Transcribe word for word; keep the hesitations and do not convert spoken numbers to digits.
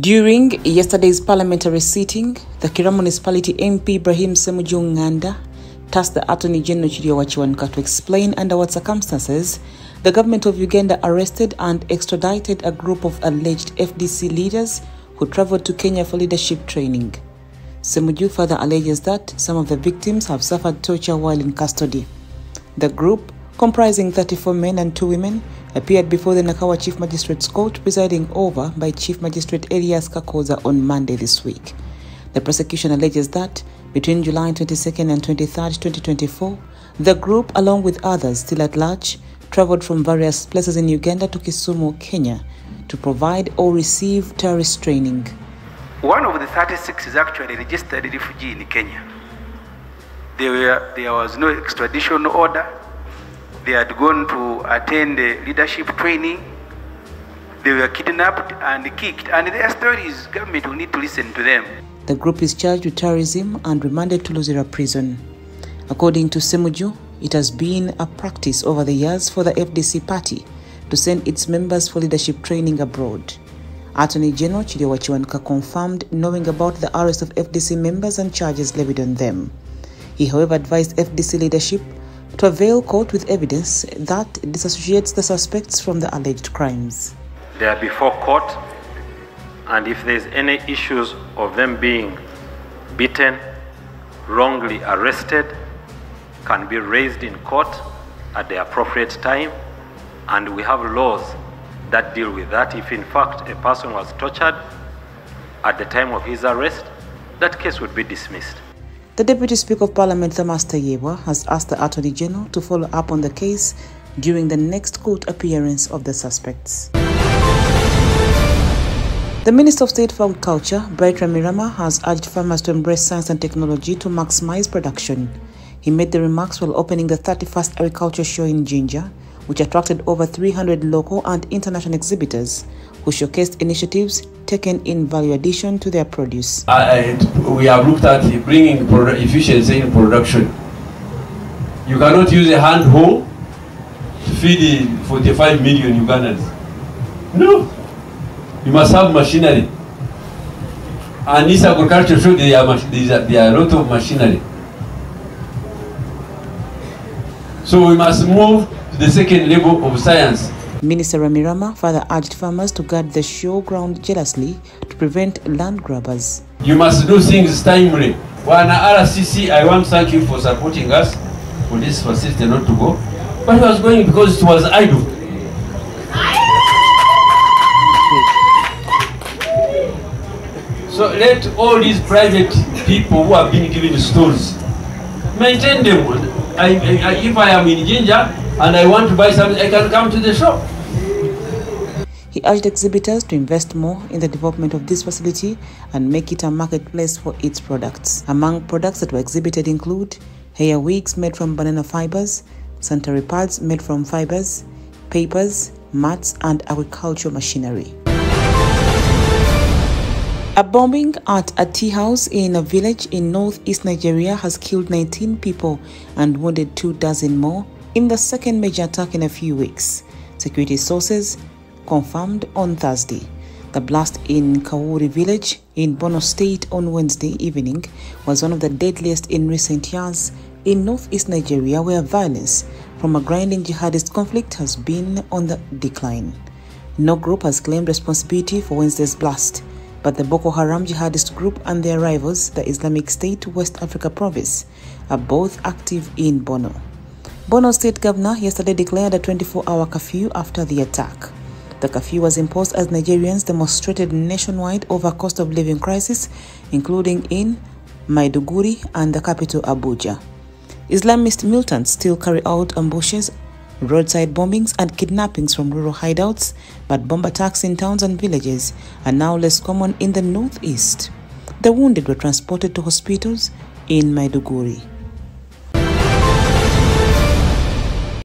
During yesterday's parliamentary sitting, the Kira Municipality M P Ibrahim Ssemujju Nganda tasked the Attorney General Chirya Wakiwanuka to explain under what circumstances the government of Uganda arrested and extradited a group of alleged F D C leaders who travelled to Kenya for leadership training. Ssemujju further alleges that some of the victims have suffered torture while in custody. The group, comprising thirty-four men and two women, appeared before the Nakawa Chief Magistrate's Court presiding over by Chief Magistrate Elias Kakoza on Monday this week. The prosecution alleges that between July twenty-second and twenty-third, twenty twenty-four, the group, along with others still at large, travelled from various places in Uganda to Kisumu, Kenya, to provide or receive terrorist training. One of the thirty-six is actually registered refugee in Kenya. There, were, there was no extradition order. They had gone to attend the leadership training. They were kidnapped and kicked, and their stories, government will need to listen to them. The group is charged with terrorism and remanded to Luzira prison. According to Ssemujju, it has been a practice over the years for the F D C party to send its members for leadership training abroad. Attorney General Chirya Wakiwanuka confirmed knowing about the arrest of F D C members and charges levied on them. He, however, advised F D C leadership to avail court with evidence that disassociates the suspects from the alleged crimes. They are before court, and if there is any issues of them being beaten, wrongly arrested, can be raised in court at the appropriate time, and we have laws that deal with that. If in fact a person was tortured at the time of his arrest, that case would be dismissed. The Deputy Speaker of Parliament, Thomas Tayebwa, has asked the Attorney General to follow up on the case during the next court appearance of the suspects. The Minister of State for Agriculture, Bright Ramirama, has urged farmers to embrace science and technology to maximize production. He made the remarks while opening the thirty-first Agriculture Show in Jinja, which attracted over three hundred local and international exhibitors who showcased initiatives taken in value addition to their produce. Uh, we have looked at bringing efficiency in production. You cannot use a hand hoe to feed forty-five million Ugandans. No. You must have machinery. And this agriculture show there are, there are a lot of machinery. So we must move to the second level of science. Minister Ramirama further urged farmers to guard the show ground jealously to prevent land grabbers. You must do things timely. When R C C, I want to thank you for supporting us for this facility not to go. But it was going because it was idle. So let all these private people who have been given stores maintain them. I, I, if I am in Jinja and I want to buy something, I can come to the shop. He urged exhibitors to invest more in the development of this facility and make it a marketplace for its products. Among products that were exhibited include hair wigs made from banana fibers, sanitary pads made from fibers, papers, mats, and agricultural machinery. A bombing at a tea house in a village in northeast Nigeria has killed nineteen people and wounded two dozen more in the second major attack in a few weeks, security sources confirmed on Thursday. The blast in Kawuri village in Borno State on Wednesday evening was one of the deadliest in recent years in northeast Nigeria, where violence from a grinding jihadist conflict has been on the decline. No group has claimed responsibility for Wednesday's blast, but the Boko Haram jihadist group and their rivals, the Islamic State West Africa Province, are both active in Borno. Borno State Governor yesterday declared a twenty-four hour curfew after the attack. The curfew was imposed as Nigerians demonstrated nationwide over cost of living crisis, including in Maiduguri and the capital Abuja. Islamist militants still carry out ambushes, roadside bombings and kidnappings from rural hideouts, but bomb attacks in towns and villages are now less common in the northeast. The wounded were transported to hospitals in Maiduguri.